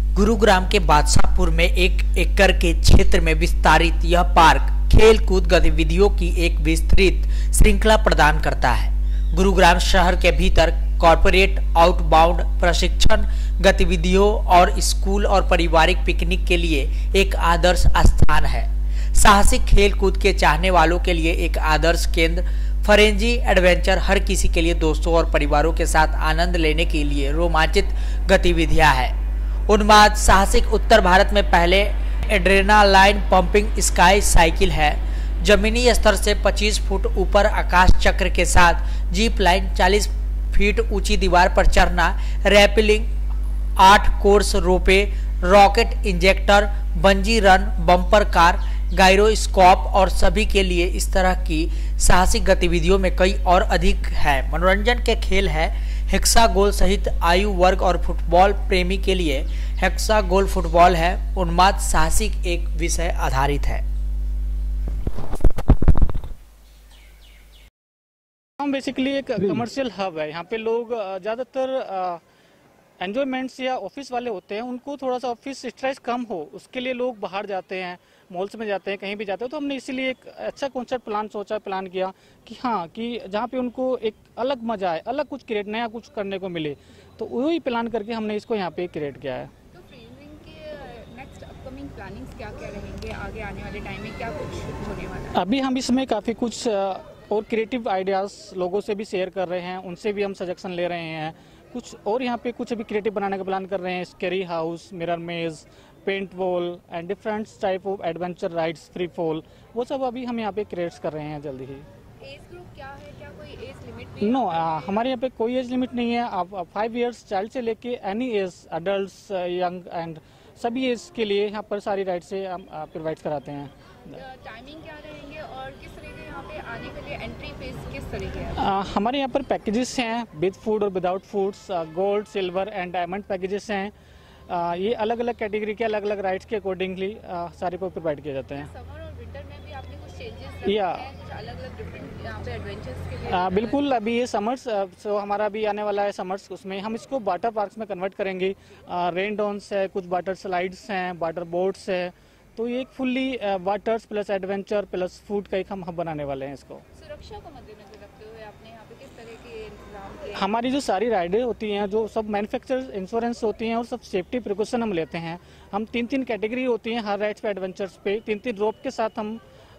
गुरुग्राम के बादशाहपुर में 1 एकड़ के क्षेत्र में विस्तारित यह पार्क खेल कूद गतिविधियों की एक विस्तृत श्रृंखला प्रदान करता है। गुरुग्राम शहर के भीतर कॉर्पोरेट आउटबाउंड प्रशिक्षण गतिविधियों और स्कूल और पारिवारिक पिकनिक के लिए एक आदर्श स्थान है। साहसिक खेल कूद के चाहने वालों के लिए एक आदर्श केंद्र, फरेंजी एडवेंचर हर किसी के लिए दोस्तों और परिवारों के साथ आनंद लेने के लिए रोमांचित गतिविधियां हैं। उन्माद साहसिक उत्तर भारत में पहले एड्रेनालाइन पंपिंग स्काई साइकिल है। जमीनी स्तर से 25 फुट ऊपर आकाश चक्र के साथ जीप लाइन, 40 फीट ऊंची दीवार पर चढ़ना, rappelling, 8 course rope, rocket injector, bungee run, bumper car, gyroscope और सभी के लिए इस तरह की साहसिक गतिविधियों में कई और अधिक है। मनोरंजन के खेल है हेक्सागोल सहित आयु वर्ग और फुटबॉल प्रेमी के लिए हेक्सागोल फुटबॉल है। उन्माद साहसिक एक विषय आधारित है। हम बेसिकली एक कमर्शियल हब है। यहाँ पे लोग ज़्यादातर एंजॉयमेंट्स या ऑफिस वाले होते हैं, उनको थोड़ा सा ऑफिस स्ट्रेस कम हो उसके लिए लोग बाहर जाते हैं, मॉल्स में जाते हैं, कहीं भी जाते हैं। तो हमने इसीलिए एक अच्छा कॉन्सेप्ट प्लान किया कि हाँ, कि जहाँ पे उनको एक अलग मजा आए, अलग कुछ क्रिएट, नया कुछ करने को मिले, तो वही प्लान करके हमने इसको यहाँ पे क्रिएट किया है। तो फ्रेजिंग के नेक्स्ट अपकमिंग प्लानिंग्स क्या क्या रहेंगे, आगे आने वाले टाइम में क्या कुछ होने वाला है? अभी हम इसमें काफ़ी कुछ और क्रिएटिव आइडियाज़ लोगों से भी शेयर कर रहे हैं, उनसे भी हम सजेशन ले रहे हैं। कुछ और यहाँ पे कुछ अभी क्रिएटिव बनाने का प्लान कर रहे हैं। Scary house, mirror maze, paint wall and different type of adventure rides, free fall, वो सब अभी हम यहाँ पे क्रिएट कर रहे हैं जल्दी ही। एज ग्रुप क्या है, क्या कोई एज लिमिट नहीं? नो, हमारे यहाँ पे कोई एज लिमिट नहीं है। आप 5 इयर्स चाइल्ड से लेके any age, adult, young and सभी एज के लिए यहाँ पर सारी राइड से हम प्रोवाइड कराते हैं। टाइमिंग क्या रहेंगे और किस तरह के यहाँ पे आने के लिए एंट्री फीस किस तरह की है? हमारे यहाँ पर पैकेजेस हैं विद फूड और without foods, gold, silver and diamond packages हैं। ये अलग अलग कैटेगरी के अलग अलग राइड्स के अकॉर्डिंगली सारे को प्रोवाइड किए जाते हैं। समर और विंटर में भी आपने कुछ चेंजेस रखे हैं, कुछ अलग अलग डिफरेंट यहाँ पे एडवेंचर्स के लिए? बिल्कुल, अभी ये समर्स, सो हमारा अभी आने वाला है समर्स, उसमें हम इसको वाटर पार्क्स में कन्वर्ट करेंगे। रेन डाउन्स है, कुछ वाटर स्लाइड्स हैं, वाटर बोट्स है, तो ये एक fully waters plus adventure plus food का एक हम हब बनाने वाले हैं इसको। सुरक्षा को मद्देनजर रखते हुए आपने यहाँ पे किस तरह के इंतजाम किए? हमारी जो सारी राइडें होती हैं, जो सब मैन्युफैक्चर इंश्योरेंस होती हैं और सब सेफ्टी प्रिकॉशन हम लेते हैं। हम 3 कैटेगरी होती हैं हर राइड्स पे, एडवेंचर्स पे 3 रोप के साथ हम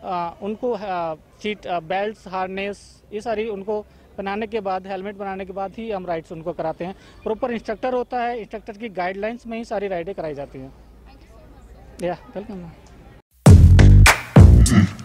उनको सीट बेल्ट, हार्नेस, ये सारी उनको बनाने के बाद, हेलमेट बनाने के बाद ही हम राइड्स उनको कराते हैं। प्रॉपर इंस्ट्रक्टर होता है, इंस्ट्रक्टर की गाइडलाइंस में ही सारी राइडें कराई जाती हैं। या वेलकम।